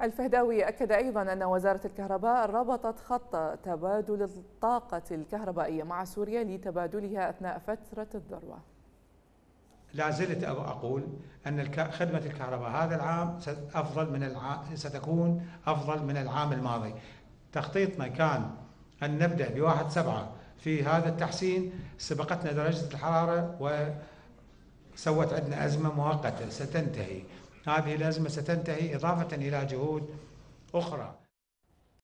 الفهداوي أكد أيضا أن وزارة الكهرباء ربطت خط تبادل الطاقة الكهربائية مع سوريا لتبادلها أثناء فترة الذروة. لا زلت أقول أن خدمة الكهرباء هذا العام ستكون أفضل من العام الماضي. تخطيطنا كان أن نبدأ ب1/7 في هذا التحسين، سبقتنا درجة الحرارة وسوت عندنا أزمة مؤقتة ستنتهي. هذه الأزمة ستنتهي إضافة إلى جهود أخرى.